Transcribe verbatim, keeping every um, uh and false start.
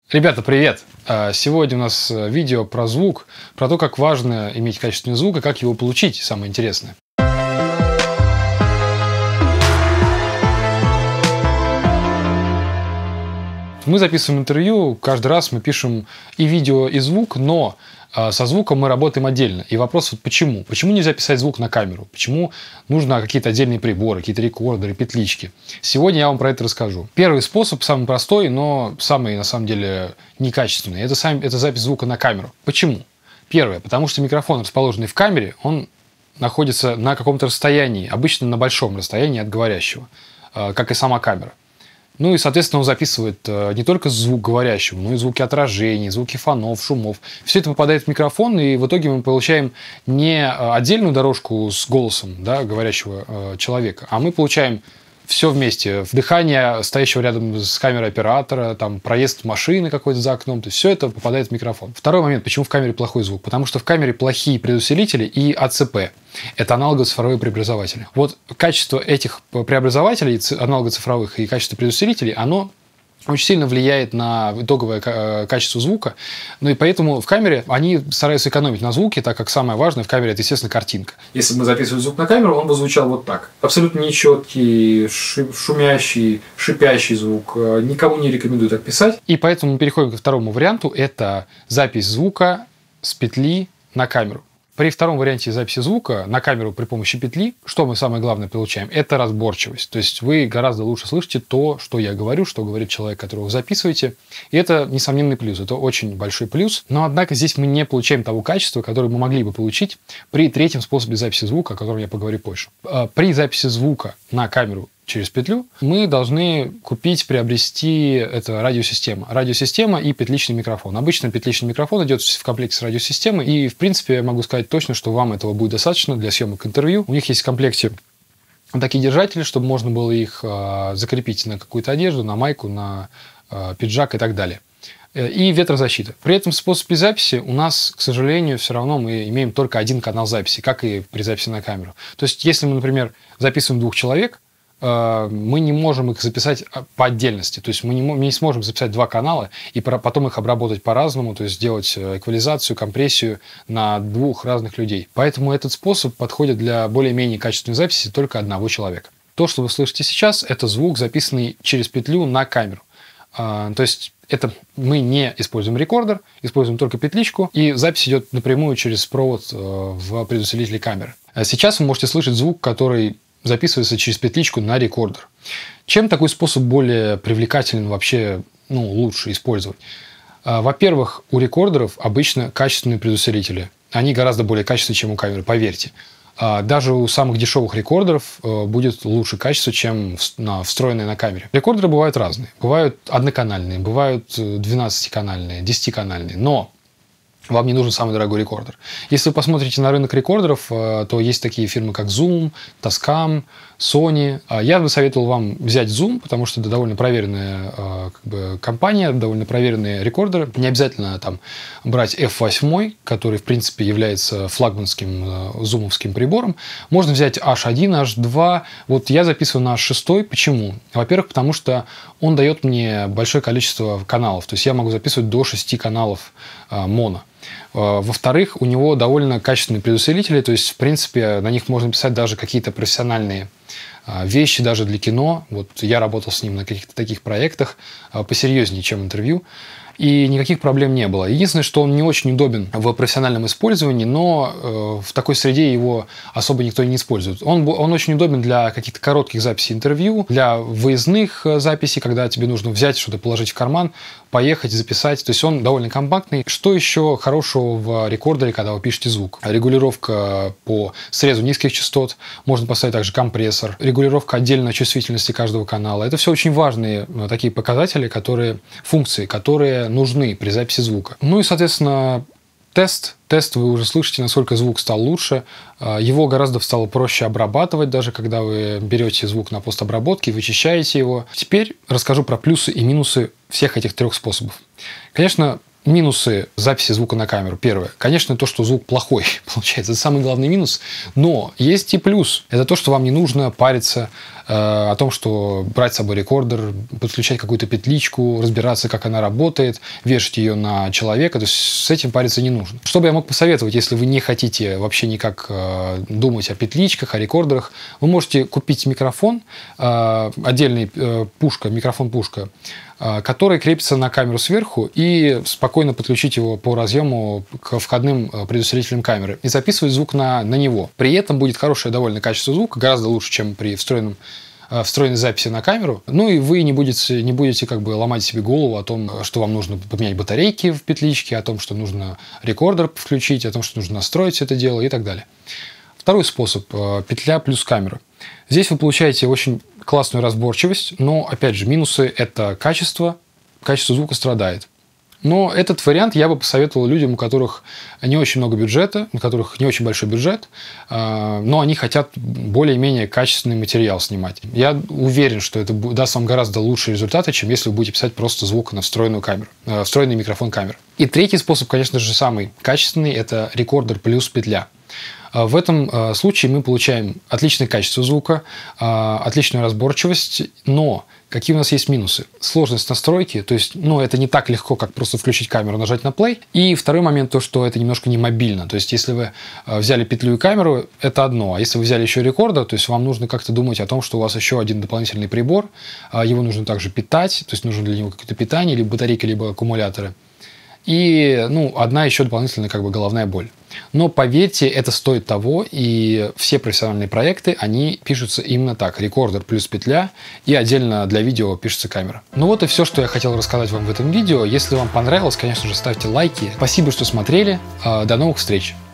Ребята, привет! Сегодня у нас видео про звук, про то, как важно иметь качественный звук и как его получить, самое интересное. Мы записываем интервью, каждый раз мы пишем и видео, и звук, но со звуком мы работаем отдельно. И вопрос вот почему? Почему нельзя писать звук на камеру? Почему нужно какие-то отдельные приборы, какие-то рекордеры, петлички? Сегодня я вам про это расскажу. Первый способ, самый простой, но самый, на самом деле, некачественный. Это, сам, это запись звука на камеру. Почему? Первое, потому что микрофон, расположенный в камере, он находится на каком-то расстоянии, обычно на большом расстоянии от говорящего, как и сама камера. Ну и, соответственно, он записывает не только звук говорящего, но и звуки отражений, звуки фонов, шумов. Все это попадает в микрофон, и в итоге мы получаем не отдельную дорожку с голосом, да, говорящего человека, а мы получаем все вместе. Дыхание стоящего рядом с камерой оператора, там, проезд машины какой-то за окном. То есть все это попадает в микрофон. Второй момент, почему в камере плохой звук. Потому что в камере плохие предусилители и А Ц П. Это аналогоцифровые преобразователи. Вот качество этих преобразователей, аналогоцифровых, и качество предусилителей, оно очень сильно влияет на итоговое качество звука. Ну и поэтому в камере они стараются экономить на звуке, так как самое важное в камере – это, естественно, картинка. Если бы мы записывали звук на камеру, он бы звучал вот так. Абсолютно нечеткий, шумящий, шипящий звук. Никому не рекомендую так писать. И поэтому мы переходим ко второму варианту. Это запись звука с петли на камеру. При втором варианте записи звука на камеру при помощи петли, что мы самое главное получаем, это разборчивость. То есть вы гораздо лучше слышите то, что я говорю, что говорит человек, которого вы записываете. И это несомненный плюс, это очень большой плюс. Но, однако, здесь мы не получаем того качества, которое мы могли бы получить при третьем способе записи звука, о котором я поговорю позже. При записи звука на камеру через петлю мы должны купить, приобрести это радиосистема. Радиосистема и петличный микрофон. Обычно петличный микрофон идет в комплекте с радиосистемой. И, в принципе, я могу сказать точно, что вам этого будет достаточно для съемок интервью. У них есть в комплекте такие держатели, чтобы можно было их э, закрепить на какую-то одежду, на майку, на э, пиджак и так далее. И ветрозащита. При этом в способе записи у нас, к сожалению, все равно мы имеем только один канал записи, как и при записи на камеру. То есть, если мы, например, записываем двух человек, мы не можем их записать по отдельности. То есть мы не, мы не сможем записать два канала и потом их обработать по-разному, то есть сделать эквализацию, компрессию на двух разных людей. Поэтому этот способ подходит для более-менее качественной записи только одного человека. То, что вы слышите сейчас, это звук, записанный через петлю на камеру. То есть это мы не используем рекордер, используем только петличку, и запись идет напрямую через провод в предусилителе камеры. Сейчас вы можете слышать звук, который записывается через петличку на рекордер. Чем такой способ более привлекателен, вообще, ну, лучше использовать? Во-первых, у рекордеров обычно качественные предусилители. Они гораздо более качественные, чем у камеры, поверьте. Даже у самых дешевых рекордеров будет лучше качество, чем встроенные на камере. Рекордеры бывают разные. Бывают одноканальные, бывают двенадцатиканальные, десятиканальные. Но вам не нужен самый дорогой рекордер. Если вы посмотрите на рынок рекордеров, то есть такие фирмы, как Zoom, Tascam, Sony. Я бы советовал вам взять Zoom, потому что это довольно проверенная как бы, компания, довольно проверенные рекордеры. Не обязательно там брать эф восемь, который, в принципе, является флагманским зумовским прибором. Можно взять аш один, аш два. Вот я записываю на аш шесть. Почему? Во-первых, потому что он дает мне большое количество каналов. То есть я могу записывать до шести каналов моно. Во-вторых, у него довольно качественные предусилители, то есть, в принципе, на них можно писать даже какие-то профессиональные вещи, даже для кино. Вот я работал с ним на каких-то таких проектах посерьезнее, чем интервью. И никаких проблем не было. Единственное, что он не очень удобен в профессиональном использовании, но э, в такой среде его особо никто не использует. Он, он очень удобен для каких-то коротких записей интервью, для выездных записей, когда тебе нужно взять что-то, положить в карман, поехать, записать. То есть он довольно компактный. Что еще хорошего в рекордере, когда вы пишете звук? Регулировка по срезу низких частот. Можно поставить также компрессор. Регулировка отдельно чувствительности каждого канала. Это все очень важные такие показатели, которые, функции, которые нужны при записи звука. Ну и, соответственно, тест. Тест вы уже слышите, насколько звук стал лучше. Его гораздо стало проще обрабатывать, даже когда вы берете звук на постобработке, вычищаете его. Теперь расскажу про плюсы и минусы всех этих трех способов. Конечно, минусы записи звука на камеру. Первое. Конечно, то, что звук плохой, получается. Это самый главный минус. Но есть и плюс. Это то, что вам не нужно париться э, о том, что брать с собой рекордер, подключать какую-то петличку, разбираться, как она работает, вешать ее на человека. То есть с этим париться не нужно. Что бы я мог посоветовать, если вы не хотите вообще никак э, думать о петличках, о рекордерах? Вы можете купить микрофон, э, отдельный э, пушка, микрофон-пушка, который крепится на камеру сверху, и спокойно подключить его по разъему к входным предусилителям камеры и записывать звук на, на него. При этом будет хорошее довольно качество звука, гораздо лучше, чем при встроенном, встроенной записи на камеру. Ну и вы не будете, не будете как бы ломать себе голову о том, что вам нужно поменять батарейки в петличке, о том, что нужно рекордер включить, о том, что нужно настроить это дело и так далее. Второй способ – петля плюс камера. Здесь вы получаете очень классную разборчивость, но, опять же, минусы – это качество, качество звука страдает. Но этот вариант я бы посоветовал людям, у которых не очень много бюджета, у которых не очень большой бюджет, но они хотят более-менее качественный материал снимать. Я уверен, что это даст вам гораздо лучшие результаты, чем если вы будете писать просто звук на встроенную камеру, встроенный микрофон камеры. И третий способ, конечно же, самый качественный – это рекордер плюс петля. В этом случае мы получаем отличное качество звука, отличную разборчивость, но какие у нас есть минусы? Сложность настройки, то есть ну, это не так легко, как просто включить камеру, нажать на play. И второй момент, то, что это немножко не мобильно. То есть если вы взяли петлю и камеру, это одно. А если вы взяли еще рекордер, то есть вам нужно как-то думать о том, что у вас еще один дополнительный прибор, его нужно также питать, то есть нужно для него какое-то питание, либо батарейки, либо аккумуляторы. И ну, одна еще дополнительная как бы головная боль. Но поверьте, это стоит того, и все профессиональные проекты, они пишутся именно так. Рекордер плюс петля, и отдельно для видео пишется камера. Ну вот и все, что я хотел рассказать вам в этом видео. Если вам понравилось, конечно же, ставьте лайки. Спасибо, что смотрели. До новых встреч!